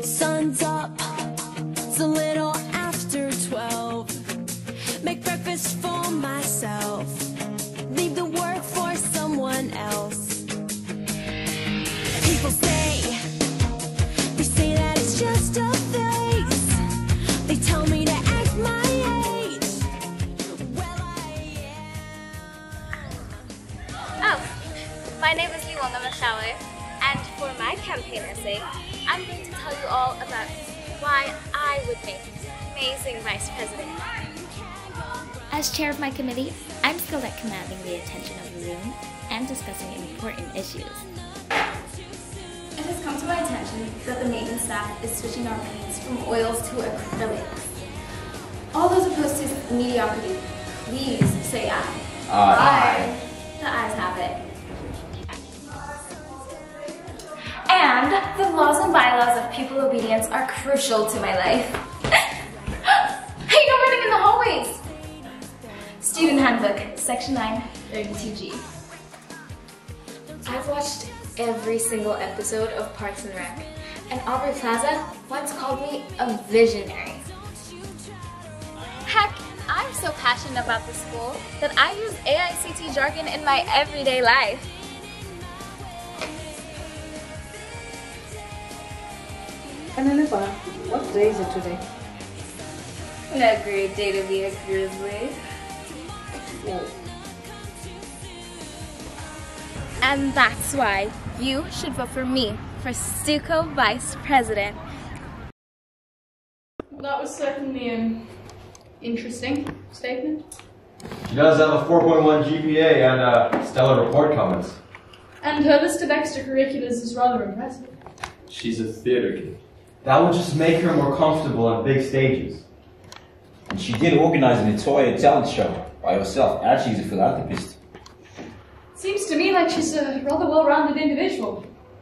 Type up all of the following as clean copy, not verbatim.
Sun's up, it's a little after 12. Make breakfast for myself, leave the work for someone else. People say, they say that it's just a phase. They tell me to act my age. Well, I am. Oh, my name is Liwanga Mashawe, and for my campaign essay, I'm going to tell you all about why I would make an amazing vice president. As chair of my committee, I'm skilled at commanding the attention of the room and discussing important issues. It has come to my attention that the maintenance staff is switching our paints from oils to acrylics. All those opposed to mediocrity, please say aye. Aye. The ayes have it. And the laws and bylaws of pupil obedience are crucial to my life. Hey, no running in the hallways! Student Handbook, Section 9, 32G. I've watched every single episode of Parks and Rec, and Aubrey Plaza once called me a visionary. Heck, I'm so passionate about the school that I use AICT jargon in my everyday life. Ananipa, what day is it today? A great day to be a grizzly. Oh. And that's why you should vote for me for Stuco Vice President. That was certainly an interesting statement. She does have a 4.1 GPA and stellar report comments. And her list of extracurriculars is rather impressive. She's a theater kid. That will just make her more comfortable on big stages. And she did organize an entire talent show by herself, and she's a philanthropist. Seems to me like she's a rather well-rounded individual.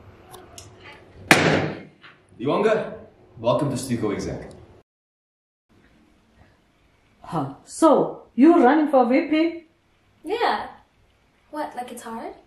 Liwanga, welcome to Stuco Exec. Huh. So, you're running for VP? Yeah. What, like it's hard?